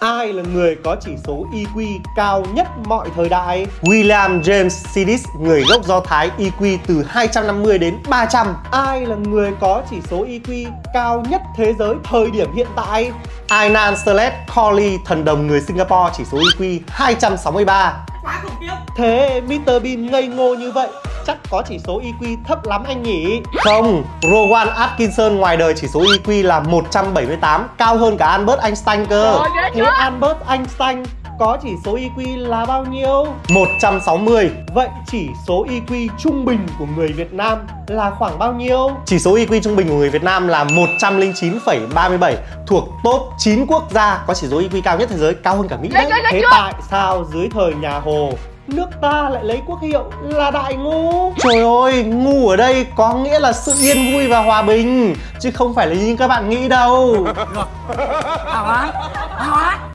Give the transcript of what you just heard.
Ai là người có chỉ số EQ cao nhất mọi thời đại? William James Sidis, người gốc Do Thái, EQ từ 250 đến 300. Ai là người có chỉ số EQ cao nhất thế giới thời điểm hiện tại? Ainan Slet Corley, thần đồng người Singapore, chỉ số EQ 263. Quá khủng khiếp. Thế Mr Bean ngây ngô như vậy chắc có chỉ số EQ thấp lắm anh nhỉ? Không, Rowan Atkinson ngoài đời chỉ số EQ là 178, cao hơn cả Albert Einstein cơ. Thế Albert Einstein có chỉ số EQ là bao nhiêu? 160. Vậy chỉ số EQ trung bình của người Việt Nam là khoảng bao nhiêu? Chỉ số EQ trung bình của người Việt Nam là 109,37, thuộc top 9 quốc gia có chỉ số EQ cao nhất thế giới, cao hơn cả Mỹ đấy. Thế tại sao dưới thời nhà Hồ nước ta lại lấy quốc hiệu là Đại Ngu? Trời ơi, ngu ở đây có nghĩa là sự yên vui và hòa bình, chứ không phải là như các bạn nghĩ đâu. Hảo á, hảo á.